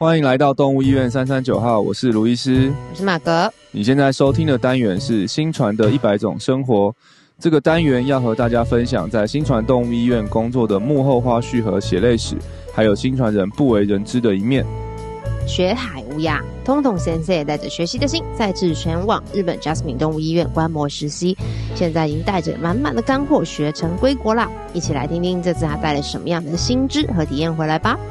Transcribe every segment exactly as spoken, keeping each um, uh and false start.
欢迎来到动物医院三三九号，我是卢医师， 我是马格。 你现在收听的单元是新传的一百种生活。这个单元要和大家分享在新传动物医院工作的幕后花絮和血泪史，还有新传人不为人知的一面。 学海无涯，通统先生带着学习的心，再次前往日本 Jasmine 动物医院观摩实习，现在已经带着满满的干货学成归国啦！一起来听听这次他带了什么样的新知和体验回来吧。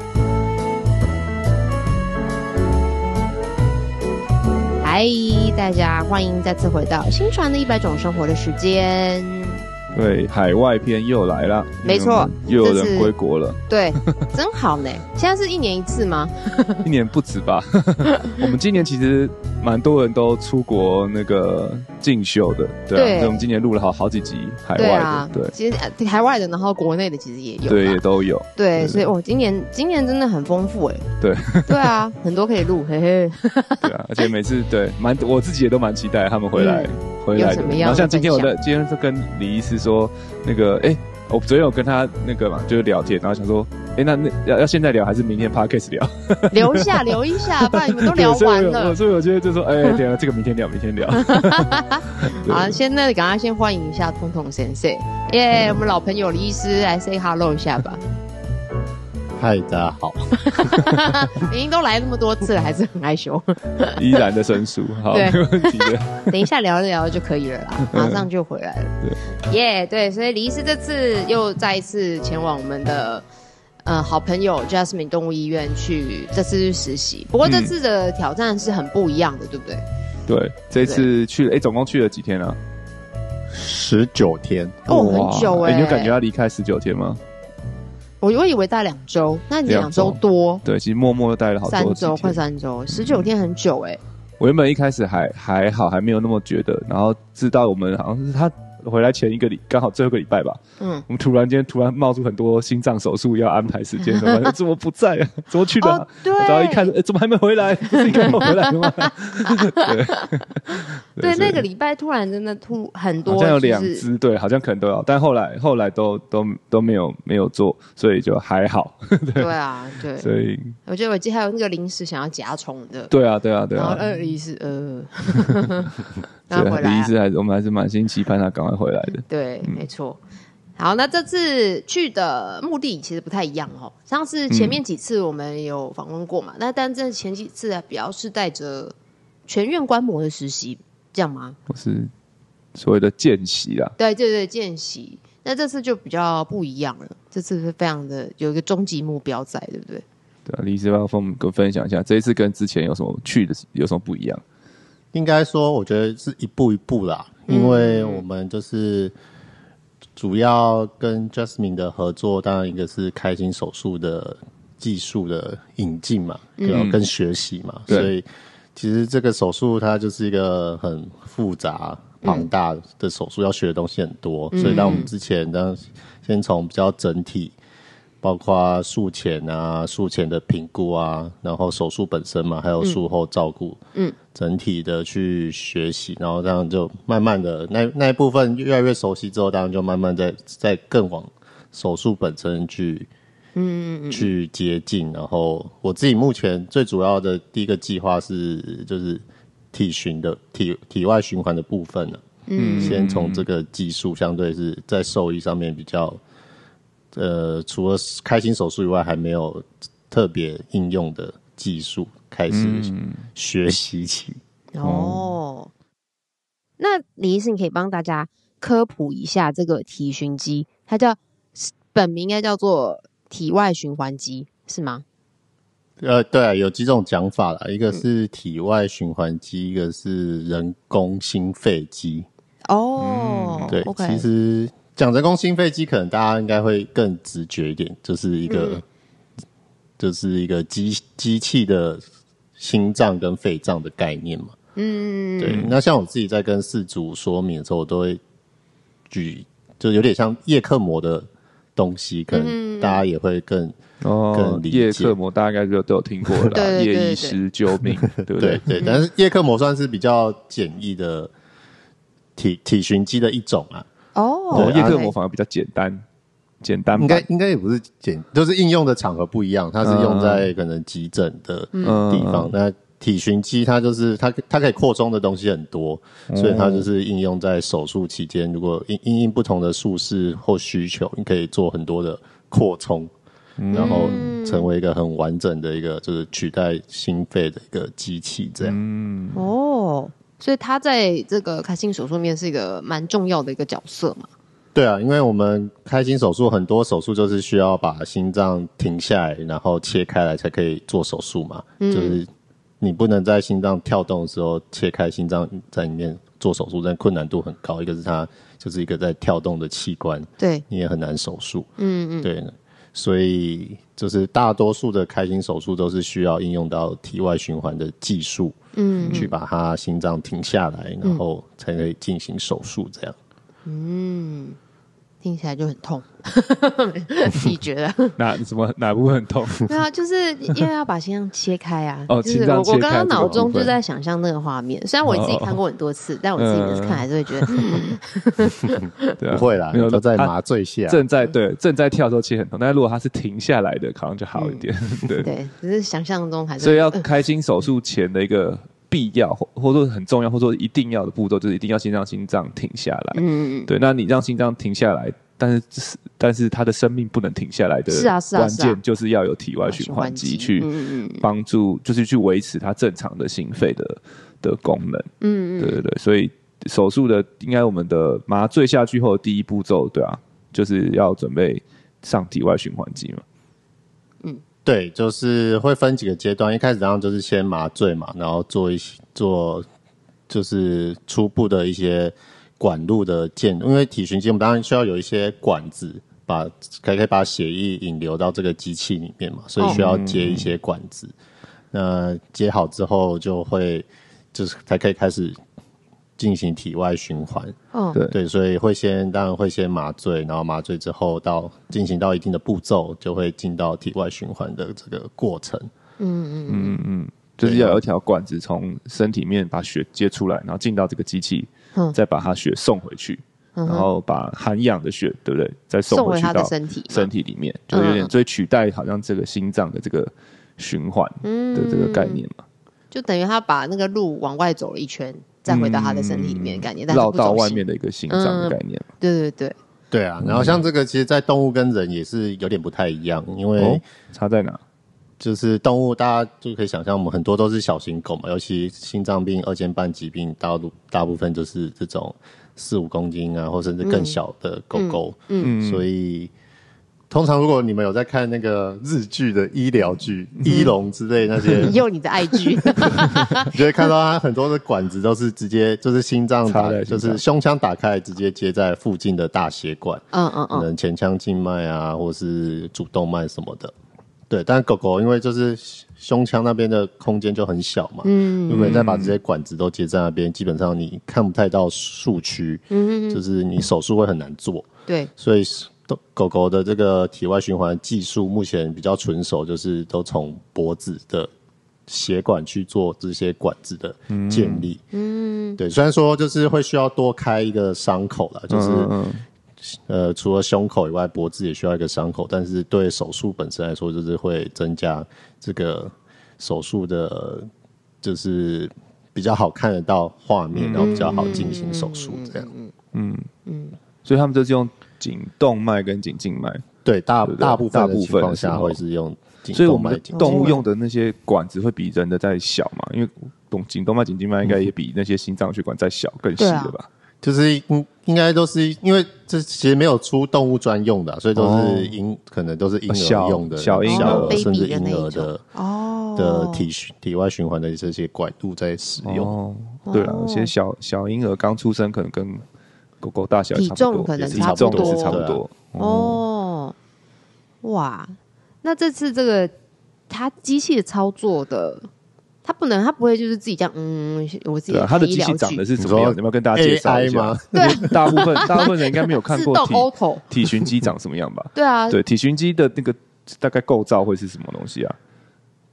嗨，大家欢迎再次回到新传的一百种生活的时间。 对，海外篇又来了， 没错， 又有人归国了。 对，真好呢。现在是一年一次吗？ 一年不止吧。我们今年其实蛮多人都出国那个进修的，对啊，对，所以我们今年录了好好几集海外的，对，啊、对， 其实海外的，然后国内的其实也有， 对，也都有， 对，对所以我今年今年真的很丰富哎， 对， 对啊，很多可以录，嘿嘿， 对啊，而且每次对蛮我自己也都蛮期待他们回来。嗯回来的，然后像今天我的今天是跟李医师说那个，哎、欸，我昨天有跟他那个嘛，就是聊天，然后想说，哎、欸，那那要要现在聊还是明天 podcast 聊？ 留下留一下，不然你们都聊完了。 所以我觉得就说，哎、欸，对啊，这个明天聊，明天聊。 好，现在赶快先欢迎一下通通先生，耶、yeah, 我们老朋友李医师来 say hello 一下吧。 嗨，大家好。 明明都来那么多次了，还是很害羞， 依然的生疏，好，没问题的。 等一下聊一聊就可以了啦，马上就回来了。对，耶、yeah, ，对，所以李医师这次又再一次前往我们的呃好朋友 Jasmine 动物医院去，这次去实习。不过这次的挑战是很不一样的，对不对？ 对，这次去了，哎、欸，总共去了几天啊？ 十九天。 哦，很久哎、欸。 你有感觉要离开十九天吗？ 我我以为待两周，那你两周多， 对，其实默默待了好多三周，快三周，十九天很久哎、欸。 我原本一开始还还好，还没有那么觉得，然后知道我们好像是他回来前一个礼，刚好最后一个礼拜吧，嗯，我们突然间突然冒出很多心脏手术要安排时间，怎么不在啊？怎么去的、啊哦？对， 然后一看，欸、怎么还没回来？不是应该回来的吗？对， 对，那个礼拜突然真的突很多、就是， 好像有两只，对，好像可能都要，但后来后来都都都没有没有做，所以就还好。对, 对啊，对， 所以我觉得我记得还有那个临时想要夹虫的， 对啊，对啊，对啊， 然后二医师呃。 对，李医师还是我们还是满心期盼他赶快回来的。 对，嗯、没错。好，那这次去的目的其实不太一样哦。上次前面几次我们有访问过嘛，那、嗯、但这前几次比较是带着全院观摩的实习，这样吗？ 我是所谓的见习啦。 对对对，见习。那这次就比较不一样了，这次是非常的有一个终极目标在，对不对？ 对啊，李医师要跟我们分享一下，这一次跟之前有什么去的有什么不一样？ 应该说我觉得是一步一步啦，因为我们就是主要跟 Jasmine 的合作，当然一个是开心手术的技术的引进嘛，然后跟学习嘛、嗯、所以其实这个手术它就是一个很复杂庞大的手术、嗯、要学的东西很多、嗯、所以当我们之前当先从比较整体，包括术前啊、术前的评估啊，然后手术本身嘛，还有术后照顾，嗯，整体的去学习，然后这样就慢慢的那那一部分越来越熟悉之后，当然就慢慢再再更往手术本身去，嗯嗯去接近。然后我自己目前最主要的第一个计划是就是体循的体体外循环的部分呢、啊，嗯，先从这个技术相对是在兽医上面比较。呃，除了开心手术以外，还没有特别应用的技术开始学习起、 嗯。哦，那李医师，你可以帮大家科普一下这个体循机，它叫本名应该叫做体外循环机，是吗？ 呃，对啊，有几种讲法啦，一个是体外循环机，一个是人工心肺机。 哦、嗯， 对， okay. 其实。讲人工心肺机，可能大家应该会更直觉一点，就是一个，嗯、就是一个机机器的心脏跟肺脏的概念嘛。嗯，对。那像我自己在跟饲主说明的时候，我都会举，就有点像叶克膜的东西，可能大家也会更、嗯、更理解。 叶克膜大概就都有听过了啦，叶医师救命，对不对？ 对对。但是叶克膜算是比较简易的体体循机的一种啊。 哦， 叶克膜反而比较简单。 简单版， 应该应该也不是简，就是应用的场合不一样，它是用在可能急诊的地方。嗯、那体循机它就是它它可以扩充的东西很多，嗯、所以它就是应用在手术期间，如果因因应不同的术式或需求，你可以做很多的扩充，嗯、然后成为一个很完整的一个就是取代心肺的一个机器这样。 嗯、哦，所以它在这个开心手术面是一个蛮重要的一个角色嘛。 对啊，因为我们开心手术很多手术就是需要把心脏停下来，然后切开来才可以做手术嘛。嗯、就是你不能在心脏跳动的时候切开心脏在里面做手术，但困难度很高。一个是它就是一个在跳动的器官， 对， 你也很难手术。 嗯嗯， 对，所以就是大多数的开心手术都是需要应用到体外循环的技术，嗯，去把它心脏停下来，然后才可以进行手术这样。 嗯，听起来就很痛，自己觉得哪什么哪部分很痛？ 对啊，就是因为要把心脏切开啊。 哦， 就是我我刚刚脑中就在想象那个画面，虽然我自己看过很多次，哦、但我自己每次看还是会觉得， 嗯、对啊，不会啦，都在麻醉下， 正在对正在跳的时候切很痛，但是如果它是停下来的，好像就好一点。嗯、对对，只是想象中还是。 所以要开心手术前的一个。必要或或者说很重要或者说一定要的步骤就是一定要先让心脏停下来。嗯，对，那你让心脏停下来，但是但是它的生命不能停下来的关键就是要有体外循环机去帮助，就是去维持它正常的心肺的的功能。嗯嗯，对对对，所以手术的应该我们的麻醉下去后的第一步骤，对啊，就是要准备上体外循环机嘛。 嗯。对，就是会分几个阶段，一开始当然就是先麻醉嘛，然后做一些做就是初步的一些管路的建，因为体循机我们当然需要有一些管子，把可以可以把血液引流到这个机器里面嘛，所以需要接一些管子。哦、那接好之后就会就是才可以开始进行体外循环。哦，对对，所以会先当然会先麻醉，然后麻醉之后到进行到一定的步骤，就会进到体外循环的这个过程。嗯嗯嗯嗯，就是要有一条管子从身体面把血接出来，然后进到这个机器，嗯、再把它血送回去，嗯、然后把含氧的血，对不对？再送回去到身体身体里面，就是有点所以取代好像这个心脏的这个循环的这个概念嘛。嗯、 就等于他把那个路往外走了一圈。再回到他的身体里面的概念， 绕、嗯、到外面的一个心脏的概念、嗯、 对对对， 对啊。然后像这个，其实，在动物跟人也是有点不太一样，因为、哦、 差在哪？ 就是动物，大家就可以想象，我们很多都是小型狗嘛，尤其心脏病、二尖瓣疾病，大大部分就是这种四五公斤啊，或甚至更小的狗狗。嗯，嗯所以。通常如果你们有在看那个日剧的医疗剧、嗯、医龙之类那些， 有你的爱剧， 你就会看到它很多的管子都是直接就是心脏打，就是胸腔打开直接接在附近的大血管，嗯嗯嗯，可能前腔静脉啊，或是主动脉什么的。对，但狗狗因为就是胸腔那边的空间就很小嘛，嗯，如果你再把这些管子都接在那边，基本上你看不太到术区，嗯，就是你手术会很难做， 对， 所以。狗狗的这个体外循环技术目前比较纯熟，就是都从脖子的血管去做这些管子的建立。嗯，对，虽然说就是会需要多开一个伤口啦，就是、嗯、呃，除了胸口以外，脖子也需要一个伤口，但是对手术本身来说，就是会增加这个手术的，就是比较好看得到画面，嗯、然后比较好进行手术这样。嗯嗯嗯，所以他们就是用。颈动脉跟颈静脉， 对，大对对大部分的情况下会是用颈动脉， 所以我们动物用的那些管子会比人的再小嘛？因为颈动脉、颈静脉应该也比那些心脏血管再小、更细的吧？ 就是应应该都是因为这其实没有出动物专用的、啊，所以都是婴、哦、可能都是婴儿用的小婴儿、 甚至婴儿的哦的体体外循环的这些管路在使用。 哦，对了，有些小小婴儿刚出生可能跟狗狗大小体重可能差不多， 是差不多。 哦，哇，那这次这个它机器的操作的，它不能，它不会就是自己这样，嗯，我自己它的机器长得是怎么样？有没有跟大家介绍一下吗？对，大部分大部分人应该没有看过体体循机长什么样吧？ 对啊， 对，体循机的那个大概构造会是什么东西啊？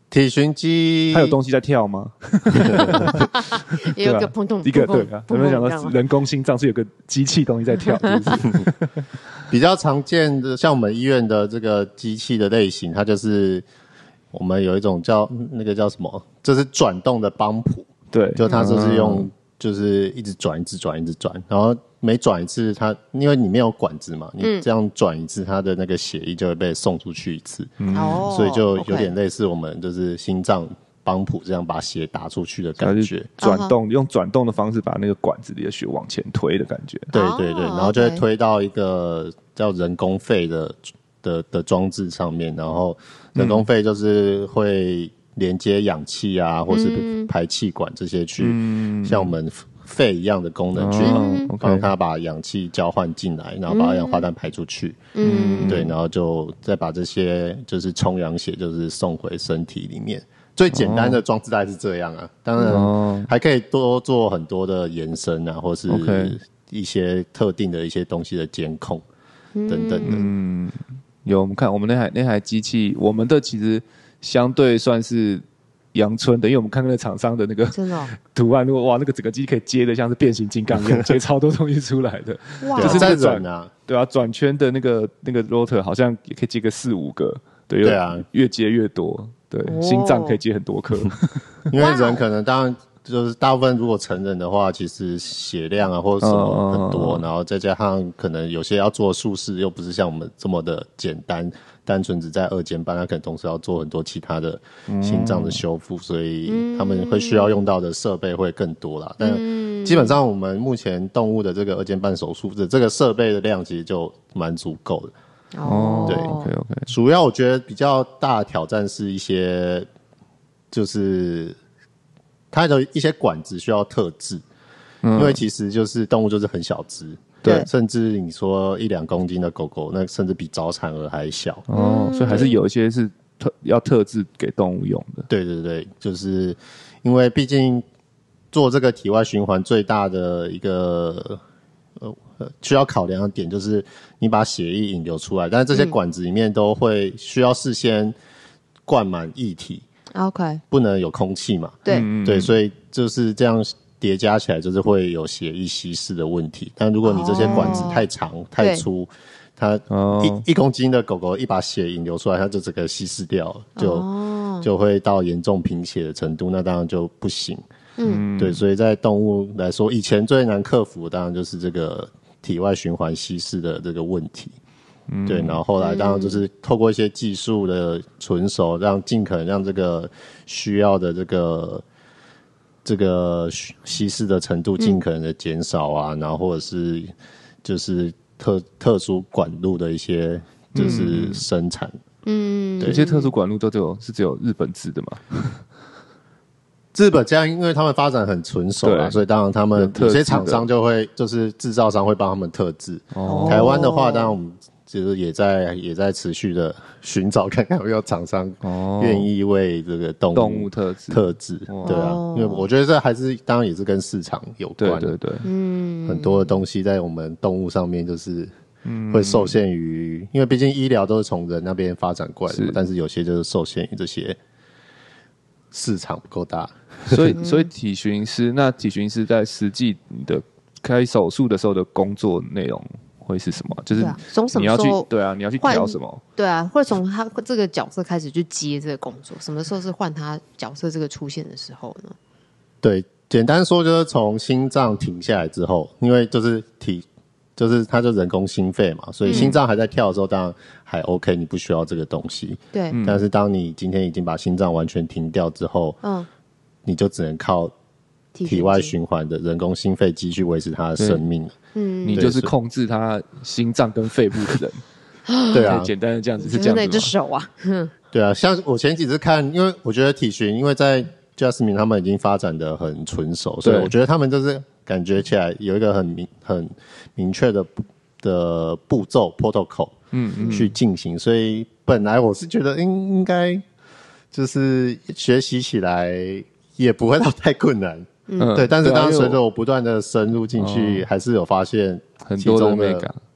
体循机它有东西在跳吗？ 也有一个砰咚一个对啊，有没有想到人工心脏是有个机器东西在跳？是不是比较常见的，像我们医院的这个机器的类型，它就是我们有一种叫那个叫什么，就是转动的帮浦。 对， 就它就是用、嗯、就是一直转一直转一直转，然后每转一次它因为你没有管子嘛，你这样转一次它的那个血液就会被送出去一次，嗯，所以就有点类似我们就是心脏帮浦这样把血打出去的感觉， 转动、uh-huh. 用转动的方式把那个管子里的血往前推的感觉， 对对对，然后就会推到一个叫人工肺的的的装置上面，然后人工肺就是会连接氧气啊，或是排气管这些去、嗯、像我们肺一样的功能去帮它把氧气交换进来，然后把二氧化碳排出去，嗯，对，然后就再把这些就是充氧血就是送回身体里面。最简单的装置大概是这样啊，当然还可以多做很多的延伸啊，或是一些特定的一些东西的监控等等的。 嗯，有我们看我们那台那台机器，我们的其实相对算是阳春的，因为我们看那个厂商的那个图案，如果哇那个整个机可以接的像是变形金刚一样，接超多东西出来的， 哇， 就是在转啊， 对啊，转圈的那个那个 rotor 好像也可以接个四五个，对， 对啊， 越接越多。对，哦、心脏可以接很多颗， 因为人可能当然就是大部分如果成人的话，其实血量啊或者什么很多，嗯、然后再加上可能有些要做术式又不是像我们这么的简单，单纯只在二尖瓣，他可能同时要做很多其他的心脏的修复、嗯，所以他们会需要用到的设备会更多啦。但基本上我们目前动物的这个二尖瓣手术的这个设备的量其实就蛮足够的。 哦， 对 ，OK OK。 主要我觉得比较大的挑战是一些，就是它的一些管子需要特制，嗯、因为其实就是动物就是很小只，对，甚至你说一两公斤的狗狗，那甚至比早产儿还小。 哦，所以还是有一些是特要特制给动物用的。 对对对，就是因为毕竟做这个体外循环最大的一个。呃，需要考量的点就是你把血液引流出来，但是这些管子里面都会需要事先灌满液体 ，OK， 不能有空气嘛， 对对，所以就是这样叠加起来，就是会有血液稀释的问题。但如果你这些管子太长、哦、太粗，它一、哦、一公斤的狗狗一把血引流出来，它就整个稀释掉了，就、哦、就会到严重贫血的程度，那当然就不行。嗯，对，所以在动物来说，以前最难克服的当然就是这个体外循环稀释的这个问题。嗯，对，然后后来当然就是透过一些技术的纯熟，让尽可能让这个需要的这个这个稀释的程度尽可能的减少啊，嗯、然后或者是就是特特殊管路的一些就是生产。 嗯， 这些特殊管路都只有是只有日本制的嘛？ 日本这样，因为他们发展很纯熟啦，所以当然他们有些厂商就会，就是制造商会帮他们特制。哦，台湾的话，当然我们就是也在也在持续的寻找，看看有没有厂商愿意为这个动物动物特制特制。对啊，因为我觉得这还是当然也是跟市场有关。 对对对， 嗯， 很多的东西在我们动物上面就是会受限于，因为毕竟医疗都是从人那边发展过来的嘛，但是有些就是受限于这些市场不够大。 所以，所以体循师，那体循师在实际你的开手术的时候的工作内容会是什么？就是你要去，对啊，你要去调什么？ 对啊，会从他这个角色开始去接这个工作。什么时候是换他角色这个出现的时候呢？ 对，简单说就是从心脏停下来之后，因为就是体。就是它就人工心肺嘛，所以心脏还在跳的时候，当然还 OK， 你不需要这个东西。 对。 但是当你今天已经把心脏完全停掉之后，嗯，你就只能靠体外循环的人工心肺机去维持它的生命。 嗯，你就是控制它心脏跟肺部的人。 对啊， 简单的这样子是这样子吗？ 那只手啊。 对啊，像我前几次看，因为我觉得体循，因为在 Jasmine 他们已经发展的很纯熟，所以我觉得他们就是感觉起来有一个很明很明确的的步骤 protocol， 嗯嗯，去进行，所以本来我是觉得应应该就是学习起来也不会到太困难，嗯，对。但是当随着我不断的深入进去，还是有发现很多的美感。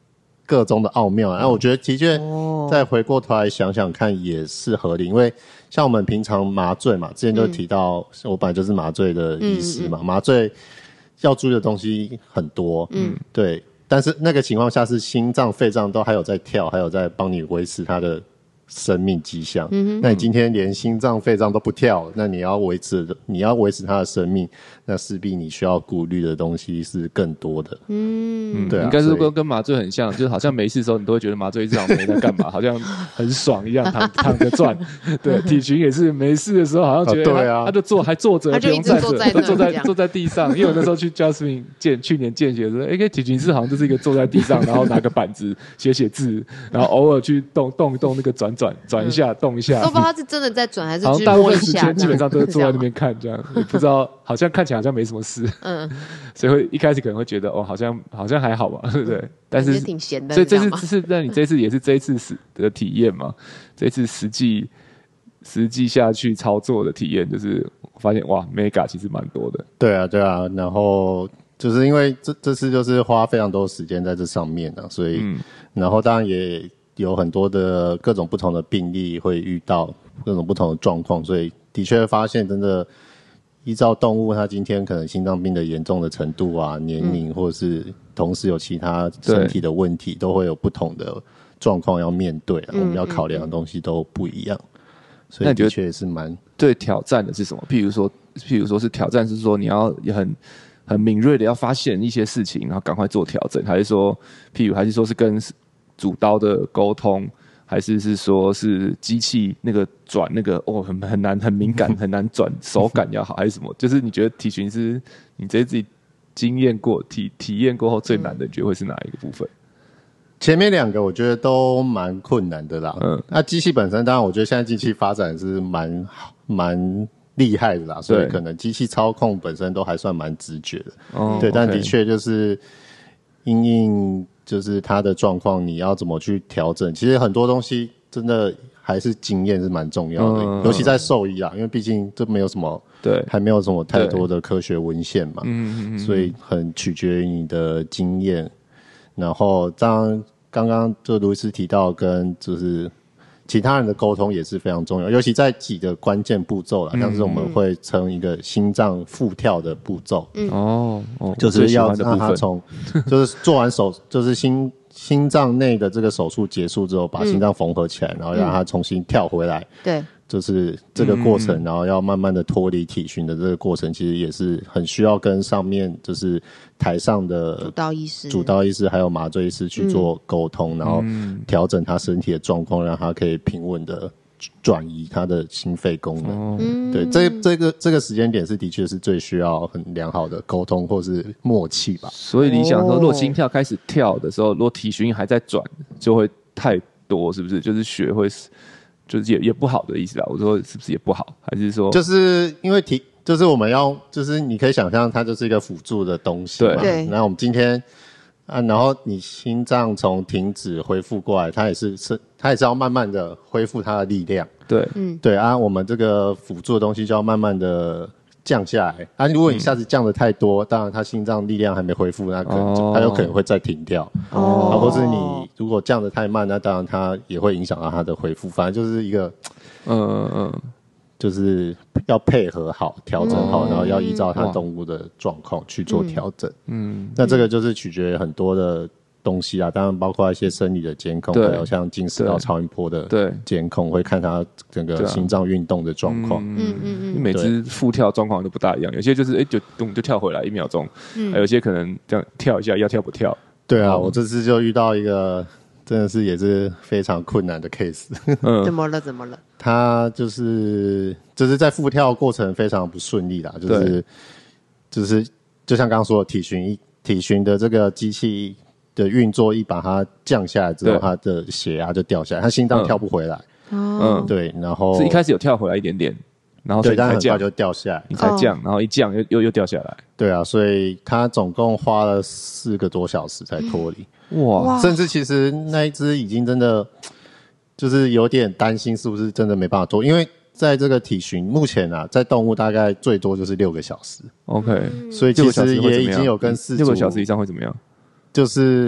个中的奥妙。然、啊、后我觉得的确再回过头来想想看也是合理，因为像我们平常麻醉嘛，之前就提到、嗯、我本来就是麻醉的医师嘛，嗯嗯麻醉要注意的东西很多，嗯，对，但是那个情况下是心脏肺脏都还有在跳，还有在帮你维持它的生命迹象、嗯、那你今天连心脏肺脏都不跳，那你要维持你要维持它的生命，那势必你需要顾虑的东西是更多的。 嗯， 对、啊， 应该是跟跟麻醉很像，就是好像没事的时候你都会觉得麻醉医师好像没在干嘛好像很爽一样，躺躺着转。对，体群也是没事的时候好像觉得、哦、对啊、他, 他就坐还坐着， 他就一直坐在坐在坐在地上。因为我那时候去 Jasmine 见去年见血的时候，哎，体群师好像就是一个坐在地上，然后拿个板子写写字，然后偶尔去动动一动那个转转转一下。嗯动一下， 都不知道他是真的在转还是好像大部分时间基本上都是坐在那边看这样，也不知道好像看起来好像没什么事，嗯，所以会一开始可能会觉得哦，好像好像还好吧，对不对？但是挺闲的， 所以这次是那你这次也是这一次的体验嘛？这次实际实际下去操作的体验，就是发现哇 ，mega 其实蛮多的。 对啊，对啊，然后就是因为这这次就是花非常多时间在这上面啊，所以、嗯、然后当然也。有很多的各种不同的病例会遇到各种不同的状况，所以的确发现真的依照动物它今天可能心脏病的严重的程度啊、年龄、嗯、或者是同时有其他身体的问题，都会有不同的状况要面对、啊嗯、我们要考量的东西都不一样，所以的确是蛮最挑战的是什么？譬如说譬如说是挑战是说你要很很敏锐的要发现一些事情，然后赶快做调整，还是说譬如还是说是跟主刀的沟通，还是是说是机器那个转那个哦很很难很敏感很难转手感要好，还是什么？就是你觉得体群是你这自己经验过体体验过后最难的，你觉得会是哪一个部分？ 前面两个我觉得都蛮困难的啦。嗯，那机器本身当然我觉得现在机器发展是蛮蛮厉害的啦，所以可能机器操控本身都还算蛮直觉的。哦，对，但的确就是因应。就是他的状况你要怎么去调整，其实很多东西真的还是经验是蛮重要的、嗯、尤其在兽医啊，因为毕竟这没有什么对，还没有什么太多的科学文献嘛，嗯嗯嗯，所以很取决于你的经验。然后当刚刚就卢医师提到跟就是其他人的沟通也是非常重要，尤其在几个关键步骤啦，像是我们会称一个心脏复跳的步骤，嗯哦，就是要让他从就是做完手就是心心脏内的这个手术结束之后，把心脏缝合起来，然后让他重新跳回来，对，就是这个过程，然后要慢慢的脱离体群的这个过程，其实也是很需要跟上面就是台上的主刀医师、 主刀医师还有麻醉医师去做沟通，嗯、然后调整他身体的状况，让他可以平稳的转移他的心肺功能。嗯、对，这这个这个时间点是的确是最需要很良好的沟通或是默契吧。 所以你想说，如果心跳开始跳的时候，如果体循还在转，就会太多，是不是？就是血会。就是也也不好的意思啦，我说是不是也不好，还是说就是因为体就是我们要就是你可以想象它就是一个辅助的东西嘛，对。然后我们今天啊，然后你心脏从停止恢复过来，它也是是它也是要慢慢的恢复它的力量， 对，嗯， 对啊，我们这个辅助的东西就要慢慢的降下来啊。如果你一下子降的太多，嗯、当然它心脏力量还没恢复，那可能、哦、它有可能会再停掉哦，啊、或是你如果降的太慢，那当然它也会影响到它的恢复。反正就是一个，嗯嗯嗯，就是要配合好、调整好，嗯、然后要依照它动物的状况去做调整。嗯，那这个就是取决于很多的东西啊，当然包括一些生理的监控，还有像近视到超音波的监控，会看它整个心脏运动的状况。 嗯嗯嗯，每只复跳状况都不大一样，有些就是哎、欸、就咚就跳回来一秒钟，嗯，还有些可能这样跳一下要跳不跳。 对啊，我这次就遇到一个真的是也是非常困难的 case。 嗯，怎么了？怎么了？ 他就是就是在复跳过程非常不顺利啦，就是就是就像刚刚说的体循体循的这个机器的运作一把它降下来之后，它的血压就掉下来，它心脏跳不回来。嗯，对，然后是一开始有跳回来一点点，然后所以但很快就掉下来， 你才降，然后一降又又又掉下来。 对啊，所以他总共花了四个多小时才脱离。哇！甚至其实那一只已经真的就是有点担心，是不是真的没办法脱？因为在这个体循目前啊，在动物大概最多就是六个小时。 OK， 所以其实也已经有跟饲主六个小时以上会怎么样？ 就是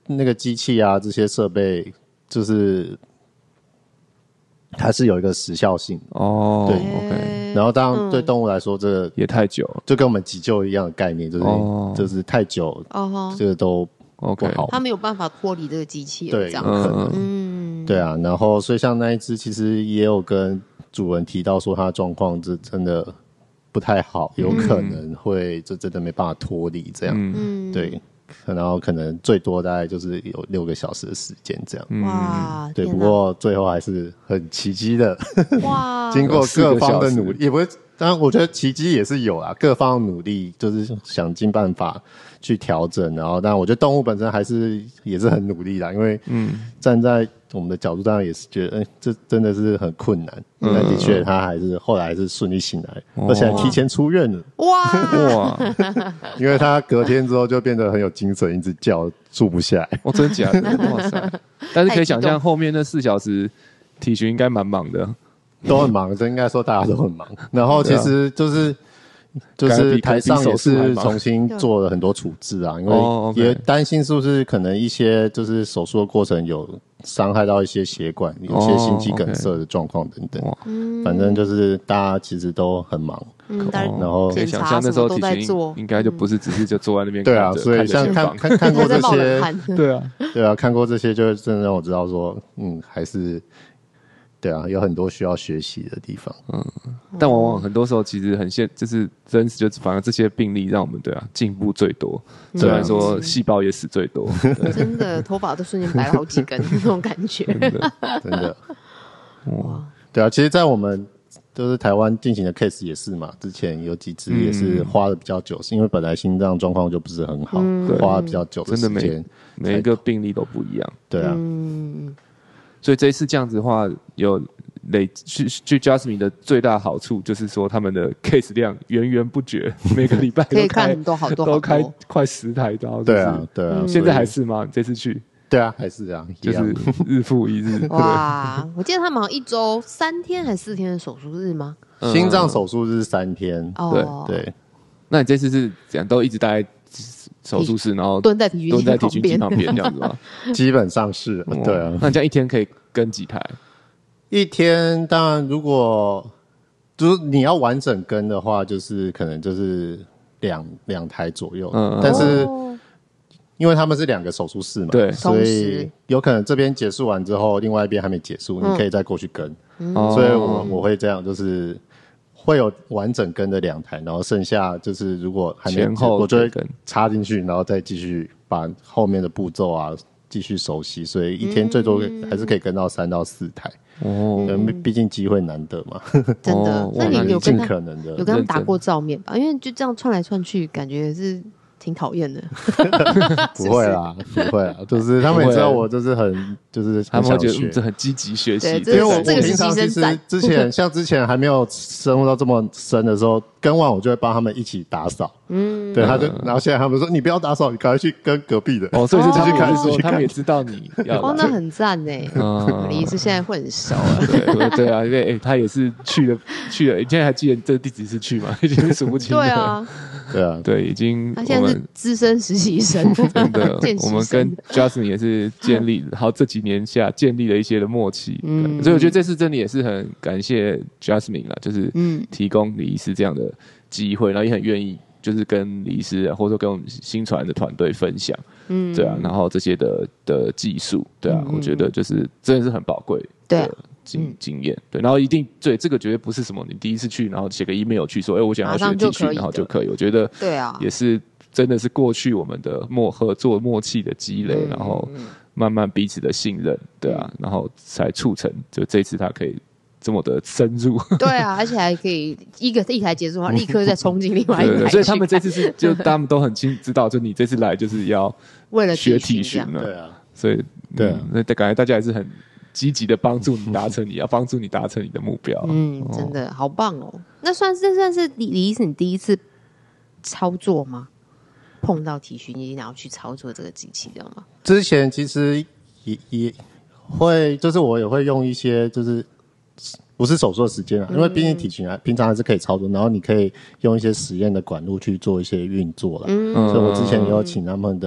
那个机器啊，这些设备就是还是有一个时效性哦。 对 ，OK。 然后当然对动物来说，这个也太久， 就跟我们急救一样的概念，就是、哦、就是太久，哦、这个都不好。 他没有办法脱离这个机器， 对， 这样可能，嗯，对啊。然后所以像那一只，其实也有跟主人提到说，他的状况是真的不太好，有可能会就真的没办法脱离这样，嗯，对。然后可能最多大概就是有六个小时的时间这样， 哇， 对。不过最后还是很奇迹的，哇，经过各方的努力，也不会。当然，我觉得奇迹也是有啊，各方的努力就是想尽办法去调整。然后，当然我觉得动物本身还是也是很努力的，因为嗯，站在我们的角度，当然也是觉得，哎、欸，这真的是很困难。嗯、但的确，他还是后来还是顺利醒来，哦、而且还提前出院了。 哇哇！因为他隔天之后就变得很有精神，一直叫，住不下来。 哦，真的假的？哇塞！但是可以想象，后面那四小时体巡应该蛮忙的。 都很忙，这应该说大家都很忙。然后其实就是、啊、就是台上也是重新做了很多处置啊，因为也担心是不是可能一些就是手术的过程有伤害到一些血管，有些心肌梗塞的状况等等。哦、反正就是大家其实都很忙。嗯， 然后可以想象那时候体巡应该就不是只是就坐在那边看对啊，所以像看看看过这些， 对啊， 对啊，看过这些就真的让我知道说，嗯，还是。对啊，有很多需要学习的地方。 嗯，但往往很多时候其实很现，就是真实，就是反而这些病例让我们对啊进步最多。虽然说细胞也死最多， 真的头发都瞬间白了好几根那种感觉。 真的，真的。哇，对啊，其实，在我们就是台湾进行的 case 也是嘛，之前有几支也是花的比较久，是因为本来心脏状况就不是很好，嗯、花了比较久的时间。真的每每一个病例都不一样。 对啊。 嗯。 所以这一次这样子的话，有累去去 Jasmine 的最大好处就是说，他们的 case 量源源不绝，每个礼拜都可以看很多好多， 都开快十台刀。 对啊，对啊。 现在还是吗？这次去？ 对啊，还是这样， 就是日复一日。 哇，我记得他们好像一周三天还是四天的手术日吗？ 嗯、心脏手术日三天。 哦， 对对。 那你这次是怎样？都一直待在手术室，然后蹲在体巡蹲在体巡机旁边这样子吗？ 基本上是，对啊。 那你这样一天可以跟几台？ 一天当然，如果就是你要完整跟的话，就是可能就是两两台左右。嗯，但是、哦、因为他们是两个手术室嘛， 对， 所以有可能这边结束完之后，另外一边还没结束，嗯、你可以再过去跟。嗯、所以我我会这样，就是会有完整跟的两台，然后剩下就是如果还没前后我就会插进去，然后再继续把后面的步骤啊继续熟悉，所以一天最多还是可以跟到三到四台。哦，毕竟机会难得嘛， 真的。哦、那你有跟他尽可能的有跟他们打过照面吧？因为就这样窜来窜去，感觉是挺讨厌的。 不会啦，不会啦，就是他们也知道我就是很就是他们会觉得这很积极学习， 因为我我平常其实之前像之前还没有深入到这么深的时候，跟完我就会帮他们一起打扫。嗯，对，他就然后现在他们说你不要打扫，你赶快去跟隔壁的。 哦，所以是继续看说他们也知道你要。 哦，那很赞哎。嗯，李医师现在会很熟了。 对对啊，因为他也是去了去了，你现在还记得这个地址是去吗？已经数不清了。 对啊。 对啊， 对，已经他现在是资深实习生， 真的，我们跟 Jasmine 也是建立，好这几年下建立了一些的默契，嗯，所以我觉得这次真的也是很感谢 Jasmine 啦，就是提供李医师这样的机会，然后也很愿意就是跟李医师或者说跟我们新传的团队分享，嗯，对啊，然后这些的的技术，对啊，嗯、我觉得就是真的是很宝贵， 对。 经经验对，然后一定对这个绝对不是什么你第一次去，然后写个 email 去说，哎、欸，我想要学体训，然后就可以。我觉得对啊，也是真的是过去我们的默合作默契的积累，嗯、然后慢慢彼此的信任，对啊，然后才促成就这次他可以这么的深入。 对啊，而且还可以一个一台结束的话，立刻再冲进另外一台。对对， 所以他们这次是就他们都很清知道，就你这次来就是要为了学体训了， 对啊， 所以对，那、嗯、感觉大家还是很。积极的帮助你达成你要帮助你达成你的目标， 嗯，哦、真的好棒哦！那算是算是李李医师你第一次操作吗？碰到体训机然后去操作这个机器的吗？ 之前其实也也会，就是我也会用一些，就是不是手术的时间啊，嗯、因为毕竟体训啊，平常还是可以操作，然后你可以用一些实验的管路去做一些运作啦。嗯，所以我之前也有请他们的。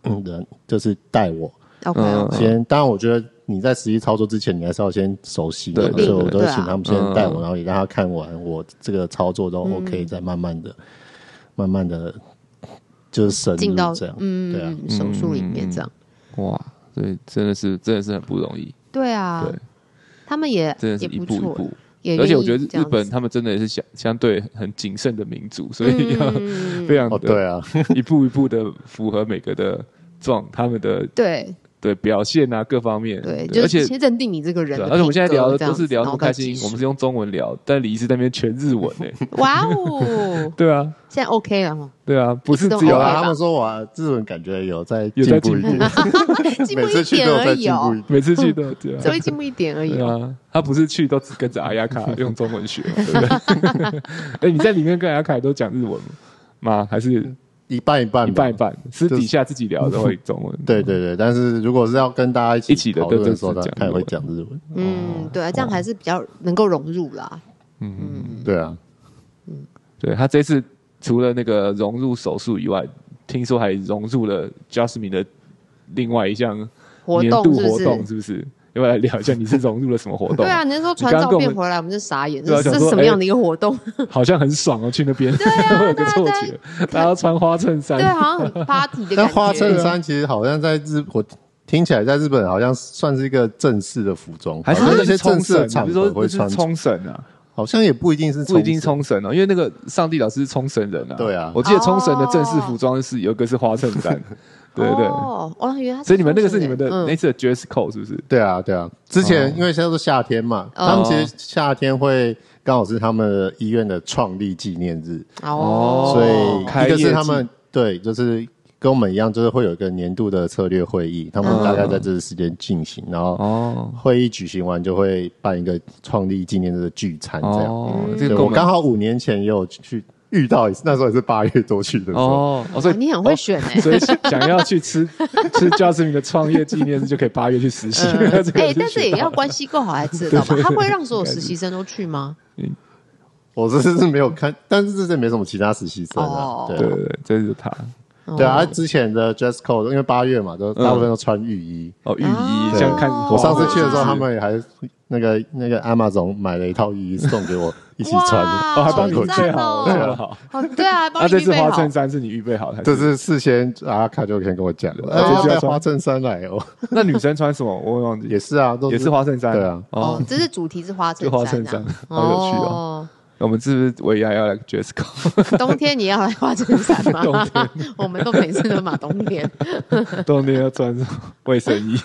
人就是带我。 OK，, okay. 先当然我觉得你在实际操作之前，你还是要先熟悉的，所以我都会请他们先带我，然后也让他看完我这个操作都 OK，、嗯、再慢慢的、慢慢的就是深入这样， 嗯，对啊，手术里面这样。 哇，所以真的是真的是很不容易。 对啊，对，他们也真的是一步一步。 而且我觉得日本他们真的也是相相对很谨慎的民族，所以要非常的、 哦、对啊， 一步一步的符合每个的状他们的对。 对表现啊，各方面， 对，而且先认定你这个人的。 而且我们现在聊的都是聊那么开心，我们是用中文聊，但李医师那边全日文哎、欸。 哇哦！ 对啊， 现在 OK 了吗？ 对啊，不是只有、 啊、他们说我日文感觉有在进步一点， 进步一点而已哦。 每次去都对啊， 只会进步一点而已、哦。 对啊，他不是去都只跟着阿亚卡用中文学，对不对？哎、欸，你在里面跟阿亚卡都讲日文吗？还是？ 一半一半， 一半一半，私底下自己聊的会中文。 对对对，但是如果是要跟大家一起讨论的时候，他也会讲日文。 嗯，对啊，这样还是比较能够融入啦。 嗯，对啊， 嗯，对他这次除了那个融入手术以外，听说还融入了 Jasmine 的另外一项年度活动，是不是？要不要来聊一下你是融入了什么活动？ 对啊，你是说传照片回来，我们就傻眼，这是什么样的一个活动？ 好像很爽哦，去那边， 对啊， 会有个错觉，大家穿花衬衫， 对，好像很 party 的感觉。 但花衬衫其实好像在日，我听起来在日本好像算是一个正式的服装， 还是那些正式的场合会穿。 冲绳啊， 好像也不一定是， 不一定冲绳哦，因为那个上帝老师是冲绳人啊。 对啊， 我记得冲绳的正式服装是有一个是花衬衫。对对对， 哦，我以为他， 所以你们那个是你们的、嗯、那次的 dress code 是不是？ 对啊，对啊。之前、哦、因为现在都夏天嘛，哦、他们其实夏天会刚好是他们医院的创立纪念日哦， 所以一个是他们对，就是跟我们一样，就是会有一个年度的策略会议，他们大概在这个时间进行，然后会议举行完就会办一个创立纪念日的聚餐这样。哦，这个我刚好五年前也有去。遇到一次，那时候也是八月多去的时候。 哦，所以、 哦、你很会选哎、欸， 所以想要去吃吃 Jasmine 的创业纪念日，就可以八月去实习。哎、 嗯欸，但是也要关系够好才吃得到吧？他会让所有实习生都去吗？ 嗯，我这次是没有看，但是这次没什么其他实习生啊。 哦、 对对对，这是他。 对啊，之前的 dress code 因为八月嘛，都大部分都穿浴衣。 嗯、哦，浴衣，像看我上次去的时候，他们也还那个那个 Amazon 买了一套浴衣送给我一起穿， 哦，还帮你预备好， 对啊，好，对啊，帮你预备好。 那这次花衬衫是你预备好的？ 这是事先阿卡就先跟我讲的，而且要花衬衫来哦。 那女生穿什么？我忘记。 也是啊，都也是花衬衫。 对啊， 哦，这是主题是花衬衫， 花衬衫，好有趣哦。我们是不是尾牙要来 dress code？ 冬天你要来花衬衫吗？ 冬天我们都每次都买冬天。 冬天要穿卫生衣，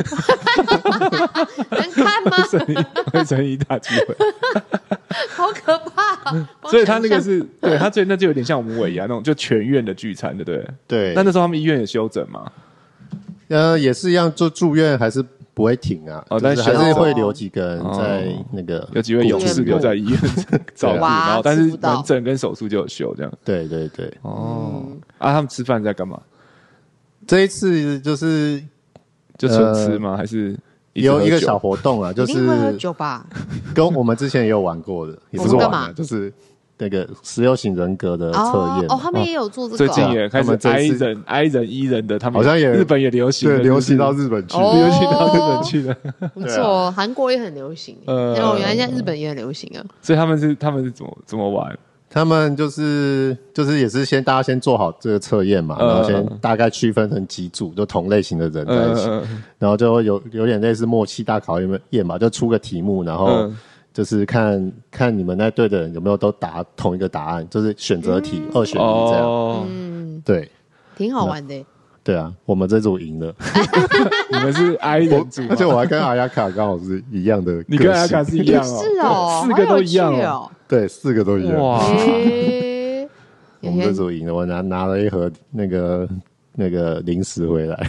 能看吗？ 卫生衣，卫生衣大机会， 好可怕、啊！ 所以他那个是对他，所以那就有点像我们尾牙那种，就全院的聚餐，对不对？ 对。 那那时候他们医院也休整嘛？ 呃，也是一样，就住院还是。不会停啊，哦，但是还是会留几个人在那个、哦， 有几位勇士留在医院照顾，然后但是门诊跟手术就有休这样。 对对对， 哦，嗯、啊，他们吃饭在干嘛？ 这一次就是就纯吃吗？呃、还是有一个小活动啊？就是一定会喝酒吧？ 跟我们之前也有玩过的，也不是玩的，就是。那个十六型人格的测验哦, 哦，他们也有做这个， 最近也开始 I 人 I 人 E 人的，他们好像也日本也流行， 对，流行到日本去， 哦、 流行到日本去了， 不错，韩国也很流行，呃，原来现在日本也很流行啊。 所以他们是他们是怎么怎么玩？ 他们就是就是也是先大家先做好这个测验嘛，然后先大概区分成几组，就同类型的人在一起，呃、然后就有有点类似默契大考验嘛，就出个题目，然后。呃就是看看你们那队的人有没有都答同一个答案，就是选择题、嗯、二选一这样。哦， 嗯， 对， 挺好玩的。 对啊，我们这组赢了。 你们是 I 人组， 而且我还跟阿亚卡刚好是一样的。 你跟阿亚卡是一样哦， 是哦， 四个都一样哦。 对，四个都一样。 哇， 欸、 我们这组赢了，我拿拿了一盒那个那个零食回来。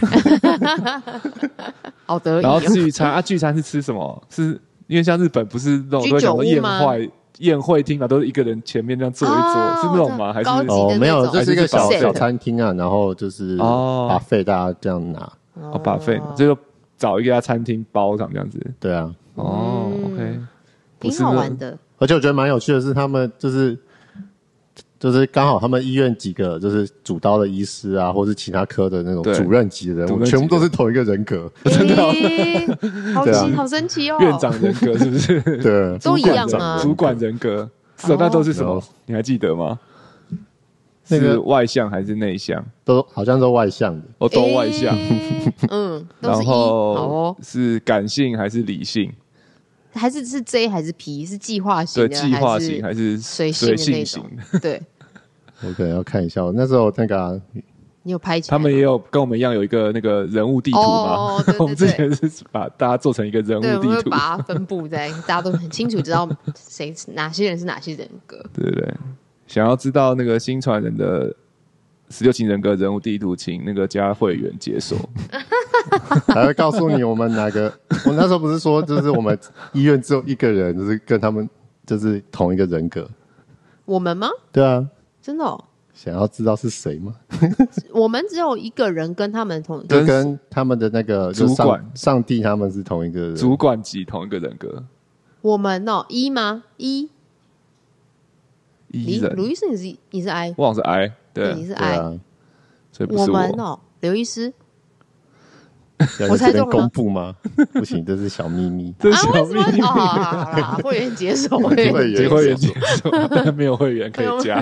好得意。 然后聚餐啊，聚餐是吃什么？是。因为像日本不是那种都讲说宴会宴会厅嘛，都是一个人前面这样坐一坐，哦、是那种吗？还是哦没有，这是一个小小餐厅啊，然后就是把费大家这样拿， 哦把费，就找一家餐厅包场这样子。 对啊， 哦 ，OK， 挺好玩的。 而且我觉得蛮有趣的是，他们就是就是刚好他们医院几个就是主刀的医师啊，或是其他科的那种主任级的人物，全部都是同一个人格， 真的、欸，好奇，好神奇哦！ 院长人格是不是？ 对， 都一样啊。 主管人格是、哦，那都是什么？哦、你还记得吗？那个是外向还是内向？ 都好像都外向的， 哦，都外向。 欸、嗯，都是 E, 然后好哦， 是感性还是理性？ 还是是 J 还是 P？ 是计划型的， 对，计划型还是随性的那种？对， 我可能要看一下。我那时候那个、啊， 你有拍起来？ 他们也有跟我们一样有一个那个人物地图嘛？ 哦，对对对， 我们之前是把大家做成一个人物地图， 对，我们会把它分布在，大家都很清楚知道谁哪些人是哪些人格。 对对对，想要知道那个新传人的十六型人格人物地图，请那个加会员解锁。 还会告诉你我们哪个。我那时候不是说，就是我们医院只有一个人，就是跟他们就是同一个人格。 我们吗？ 对啊， 真的哦。 想要知道是谁吗？ 我们只有一个人跟他们同， 就跟他们的那个主管上帝他们是同一个人， 主管级同一个人格。 我们哦，一吗？一。 一人。 卢医师，你是你是 I， 我好像是 I， 对， 你是 I，、 啊、 所以不是我。 我们哦，刘医师。 我猜中了，公布吗？不行，这是小秘密。 这是小秘密。 啊、哦，好好好，会员解锁，会员解锁，会员解锁，但没有会员可以加。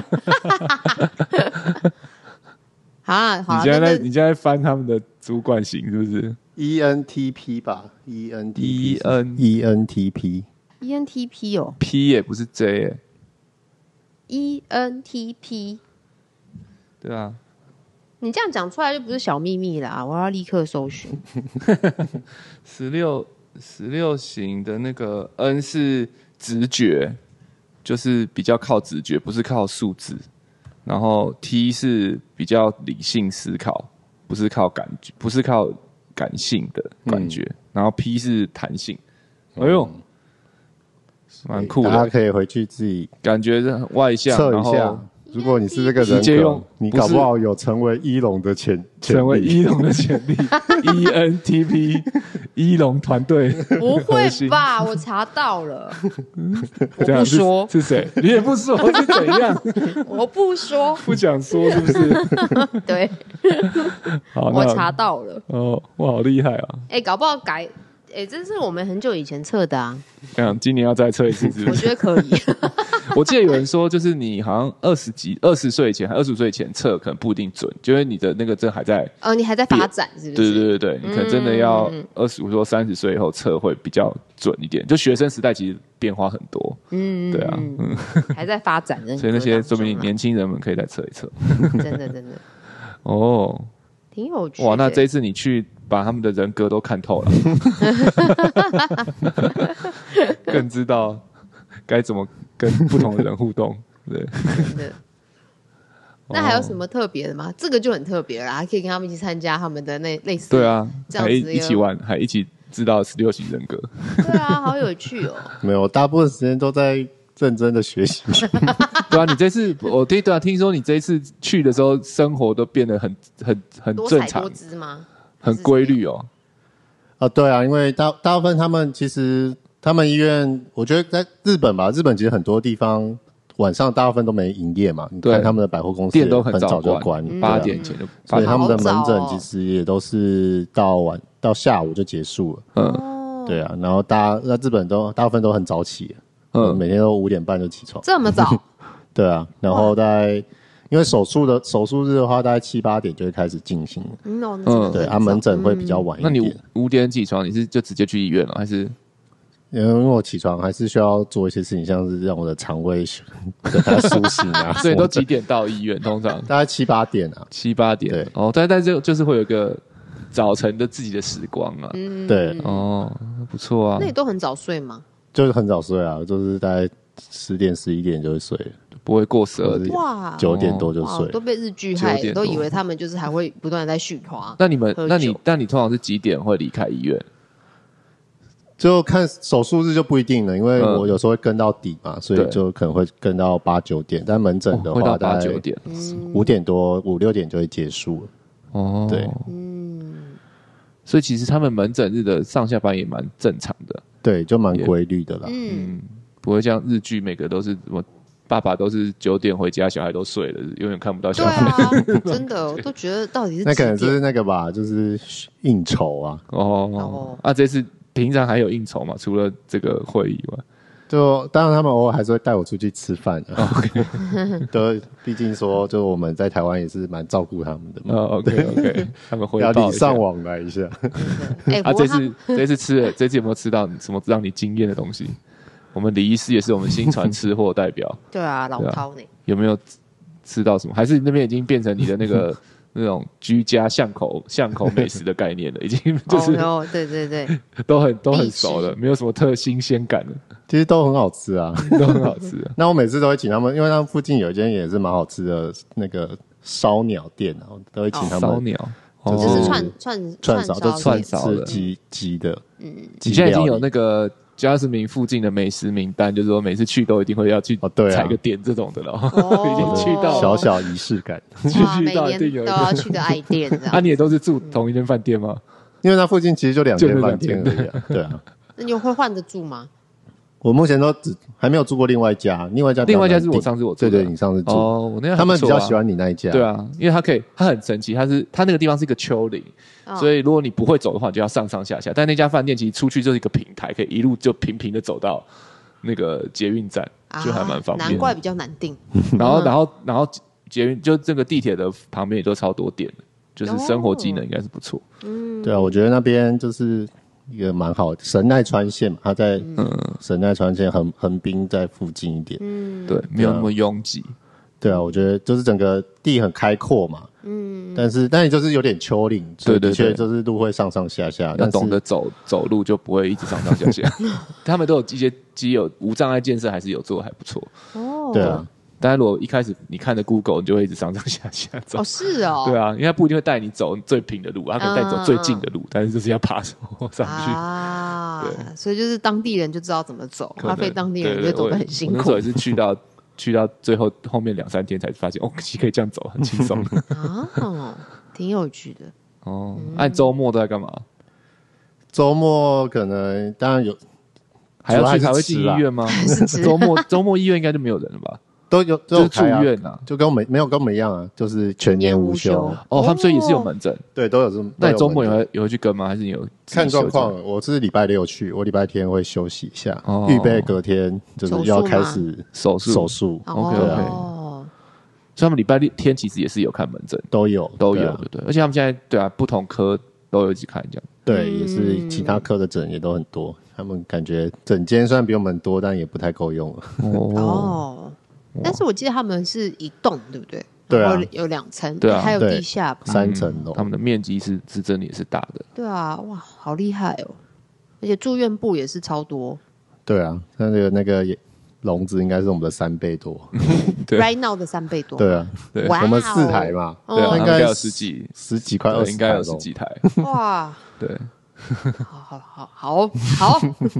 啊，好， 你现在在你现在翻他们的主管型是不是 ？E N T P 吧 ，E N T P，E N E N T P，E N T P 哦 ，P 也不是 J 哎 ，E N T P， 对啊。 你这样讲出来就不是小秘密啦，我要立刻搜寻。 十六十六型的那个 N 是直觉，就是比较靠直觉，不是靠数字。然后 T 是比较理性思考，不是靠感觉，不是靠感性的感觉。嗯、然后 P 是弹性。哎呦，蛮酷的， 大家可以回去自己感觉外向， 测一下。如果你是这个人格，你搞不好有成为一龙的潜成为一龙的潜力。E N T P 一龙团队不会吧？我查到了，我不说是谁，你也不说是怎样？ 我不说， 不想说是不是？ 对， 好， 我查到了。 哦，哇，好厉害啊！ 哎、欸，搞不好改。哎、欸，这是我们很久以前测的啊！ 嗯，今年要再测一次是不是？ 我觉得可以。 我记得有人说，就是你好像二十几、二十岁以前，还二十五岁以前测，可能不一定准，就因为你的那个针还在哦，你还在发展，是不是？ 对对对对，你可能真的要二十五或三十岁以后测会比较准一点。就学生时代其实变化很多，嗯，对啊，嗯， 还在发展， 所以那些说明年轻人们可以再测一测。 真的真的， 哦， 挺有趣的。 哇，那这一次你去把他们的人格都看透了，更知道该怎么跟不同的人互动。对， 真的。那还有什么特别的吗？这个就很特别了，还可以跟他们一起参加他们的那类似对啊， 这样子还一起玩，还一起知道十六型人格。 对啊，好有趣哦。 没有，大部分时间都在认真的学习。 对啊，你这次我听对啊，听说你这一次去的时候，生活都变得很很很正常， 多彩多姿吗？ 很规律哦。 啊，对啊，因为大大部分他们其实他们医院，我觉得在日本吧，日本其实很多地方晚上大部分都没营业嘛。你看他们的百货公司店都很早就关， 八、嗯、点前就， 所以他们的门诊其实也都是到晚到下午就结束了。嗯，对啊，然后大家在日本都大部分都很早起，嗯，每天都五点半就起床， 这么早？ 对啊，然后大概。因为手术的手术日的话，大概七八点就会开始进行。 嗯， 对，啊，门诊会比较晚一点。 那你五点起床，你是就直接去医院了，还是？ 因为我起床还是需要做一些事情，像是让我的肠胃给它苏醒啊。 所以都几点到医院？通常大概七八点啊， 七八点。对，哦，但但这就是会有一个早晨的自己的时光啊。 嗯，对， 哦，不错啊。 那你都很早睡吗？ 就是很早睡啊，就是大概十点十一点就会睡了。 不会过十二点， 哇， 九点多就睡， 都被日剧害，都以为他们就是还会不断的在续花。 那你们，那你，那你通常是几点会离开医院？ 就看手术日就不一定了，因为我有时候会跟到底嘛，嗯、所以就可能会跟到八九点。但门诊的话， 哦、大概八九点， 五点多五六点就会结束了。 哦， 对， 嗯， 所以其实他们门诊日的上下班也蛮正常的， 对，就蛮规律的啦。 嗯， 不会像日剧每个都是什么。 爸爸都是九点回家，小孩都睡了，永远看不到小孩。 对啊，真的，我都觉得到底是那可能是那个吧，就是应酬啊。 哦哦，啊，这次平常还有应酬嘛？除了这个会以外， 就当然他们偶尔还是会带我出去吃饭的。OK， 都毕竟说，就我们在台湾也是蛮照顾他们的嘛。 哦 OK OK， 他们会要礼尚往来一下。 欸、 啊，这次这次吃了，这次有没有吃到什么让你惊艳的东西？我们李医师也是我们新传吃货代表。 对啊，老饕呢？ 有没有吃到什么？还是那边已经变成你的那个那种居家巷口巷口美食的概念了？已经就是， 哦，对对对， 都很都很熟了，没有什么特新鲜感了。 其实都很好吃啊， 都很好吃啊。 那我每次都会请他们，因为他们附近有一间也是蛮好吃的那个烧鸟店啊，都会请他们。 烧鸟， 就是串串串烧，就串烧的鸡鸡的。嗯， 你现在已经有那个Jasmine附近的美食名单，就是说每次去都一定会要去踩个点这种的了。哦，已经去到小小仪式感， 去到一定有都要去的爱店。 啊，你也都是住同一间饭店吗？ 因为它附近其实就两间饭店而已啊。对啊， 那你会换着住吗？ 我目前都只还没有住过另外一家，另外一家另外一家是我上次我住的， 对对，你上次住哦，我那他们比较喜欢你那一家， 对啊，因为它可以，它很神奇，它是它那个地方是一个丘陵，哦，所以如果你不会走的话，你就要上上下下。但那家饭店其实出去就是一个平台，可以一路就平平的走到那个捷运站，就还蛮方便，啊。 难怪比较难订。 然后然后然后捷运就这个地铁的旁边也都超多店的，就是生活机能应该是不错。 嗯， 对啊，我觉得那边就是一个蛮好的神奈川县嘛，它在神奈川县横横滨在附近一点， 嗯， 对，没有那么拥挤。 对啊，我觉得就是整个地很开阔嘛，嗯，但是但是就是有点丘陵， 对对对， 就是路会上上下下， 要懂得走走路就不会一直上上下下。他们都有一些基有无障碍建设，还是有做的还不错。 哦， 对啊。 但是如果一开始你看的 Google， 你就会一直上上下下走。 哦，是哦。 对啊，因为它不一定会带你走最平的路，它可能带你走最近的路，嗯、但是就是要爬上去。 啊，对，所以就是当地人就知道怎么走，花费当地人就走得很辛苦。 我那时候也是去到去到最后后面两三天才发现，哦，其实可以这样走，很轻松。 啊，挺有趣的。 哦，那、嗯啊、周末都在干嘛？ 周末可能当然有。 还要去才会进医院吗？周末周末医院应该就没有人了吧？ 都有，都有、啊、 就是住院啊， 就跟我们没有跟我们一样啊，就是全年无休。 哦，他们所以也是有门诊， 对，都有这么。 那你周末有会有会去跟吗？还是你有看状况？我是礼拜六去，我礼拜天会休息一下，预、哦、备隔天就是要开始手术手术。 OK OK。哦，所以他们礼拜天其实也是有看门诊， 都有都有，对、啊、对, 对。而且他们现在对啊，不同科都有一起看这样。 对，也是其他科的诊也都很多。他们感觉整间虽然比我们多，但也不太够用了。 哦，但是我记得他们是一栋，对不对？ 对啊， 有两层， 对啊， 还有地下吧三层楼、 嗯，他们的面积是是真的也是大的。 对啊，哇，好厉害哦！而且住院部也是超多。 对啊，那个那个笼子应该是我们的三倍多 ，right now 的三倍多。 对啊，对，我们四台嘛， 对啊， 应该有十几十几块， 应该有十几台。 哇， 对。 好好好好好，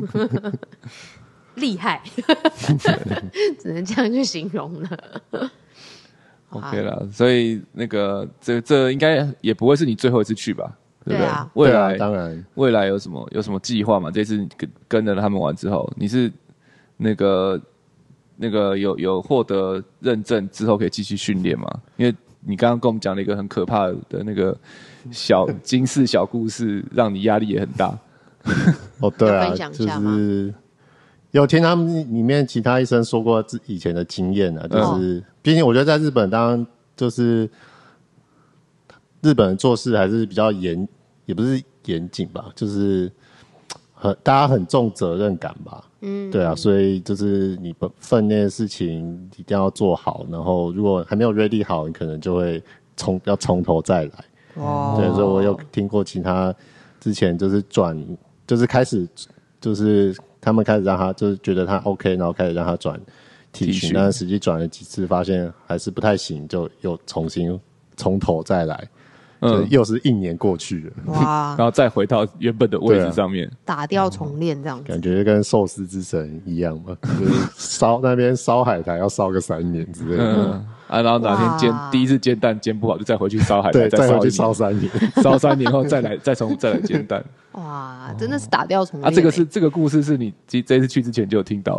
厉害，只能这样去形容了。 OK 啦，所以那个这这应该也不会是你最后一次去吧？对不对？ 对啊， 未来、 啊、当然， 未来有什么有什么计划吗？这次跟跟着他们玩之后，你是那个那个有有获得认证之后可以继续训练吗？因为你刚刚跟我们讲了一个很可怕的那个小惊世小故事，让你压力也很大。 哦，对啊，就是有听他们里面其他医生说过以前的经验啊，就是毕竟我觉得在日本，当然就是日本人做事还是比较严，也不是严谨吧，就是很大家很重责任感吧。嗯，对啊，所以就是你分内的事情一定要做好，然后如果还没有 ready 好，你可能就会从要从头再来。哦，对，所以我有听过其他之前就是转，就是开始就是他们开始让他就是觉得他 OK， 然后开始让他转体训，但是实际转了几次，发现还是不太行，就又重新从头再来。嗯，又是一年过去了， 哇！ 然后再回到原本的位置上面， 啊、打掉重练这样子， 感觉跟寿司之神一样嘛，就是烧那边烧海苔要烧个三年之类的。 嗯啊，然后哪天煎第一次煎蛋煎不好，就再回去烧海苔， 再回去烧三年， 烧三年后再来再从再来煎蛋。 哇，真的是打掉重练、欸。 啊，这个是这个故事是你这次去之前就有听到的。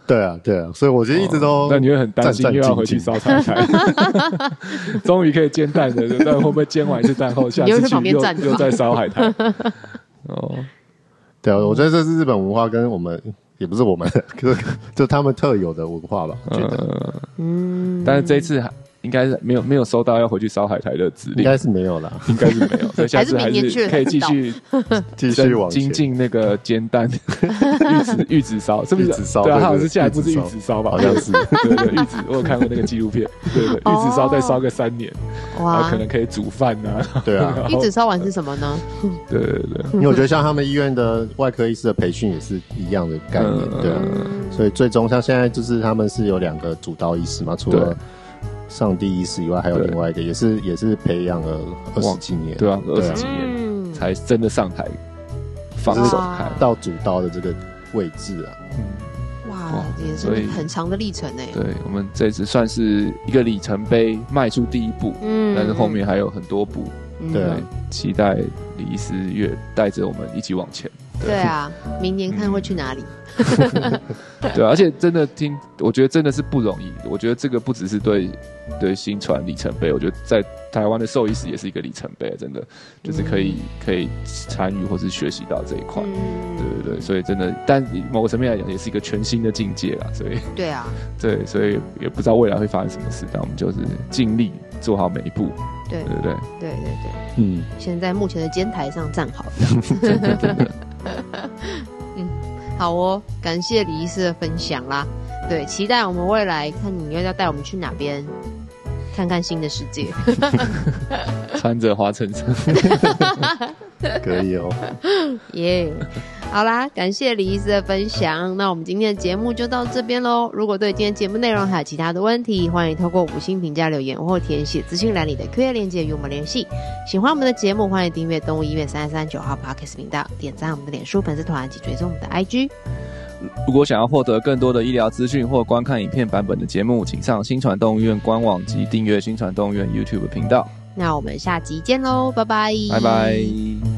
对啊，对啊，所以我觉得一直都、哦、 那你会很担心又要回去烧菜菜，终于可以煎蛋的，但会不会煎完一次蛋后，下次去又又再烧海苔？哦， 对啊，我觉得这是日本文化跟我们也不是我们，就就他们特有的文化吧，我觉得。嗯， 但是这一次应该是没有没有收到要回去烧海苔的指令， 应该是没有啦， 应该是没有，所以下次还是可以继续继续往精进那个煎蛋玉子玉子烧，是不是？ 玉子烧对啊，好像是下一步是玉子烧吧？ 好像是， 对对，玉子我有看过那个纪录片，对对，玉子烧再烧个三年，然后可能可以煮饭啊。 对啊， 玉子烧完是什么呢？ 对对对， 因为我觉得像他们医院的外科医师的培训也是一样的概念，对啊，所以最终像现在就是他们是有两个主刀医师嘛，除了上帝医师以外，还有另外一个，也是也是培养了二十几年， 对啊，二十几年、嗯、才真的上台放手开到主刀的这个位置啊。 嗯、哇，也是很长的历程哎。 对，我们这次算是一个里程碑，迈出第一步，嗯，但是后面还有很多步，嗯、对，期待李医师越带着我们一起往前。 对, 对啊，明年看会去哪里？ 对、啊，而且真的听，我觉得真的是不容易。我觉得这个不只是对对薪传里程碑，我觉得在台湾的兽医师也是一个里程碑，真的就是可以、嗯、可以参与或是学习到这一块。嗯、对对对，所以真的，但某个层面来讲，也是一个全新的境界啦。所以对啊， 对，所以也不知道未来会发生什么事，但我们就是尽力做好每一步。 对对对对对对，嗯，先在目前的肩台上站好。 真的真的。 嗯，好哦，感谢李医师的分享啦。对，期待我们未来看你又要带我们去哪边看看新的世界。 穿着花衬衫， 可以哦。 耶、yeah ，好啦，感谢李医师的分享。那我们今天的节目就到这边咯。如果对今天节目内容还有其他的问题，欢迎透过五星评价留言或填写资讯栏里的 Q A 链接与我们联系。喜欢我们的节目，欢迎订阅动物医院三三三九号 Podcast 频道，点赞我们的脸书粉丝团及追踪我们的 I G。 如果想要获得更多的医疗资讯或观看影片版本的节目，请上新传动物医院官网及订阅新传动物医院 YouTube 频道。 那我们下集见咯，拜拜， 拜拜。